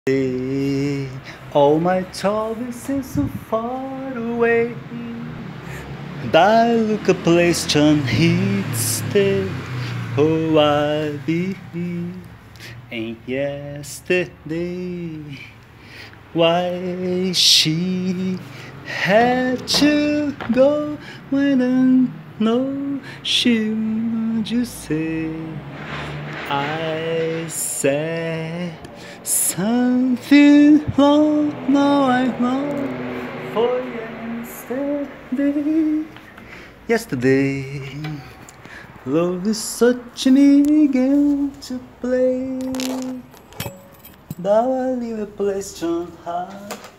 Day, all my troubles seem so far away. And I look a place John hits the oh I be and yesterday why she had to go when I know she would you say I said something wrong, now I know for yesterday. Yesterday, love is such an easy game to play. Now I leave a place on high.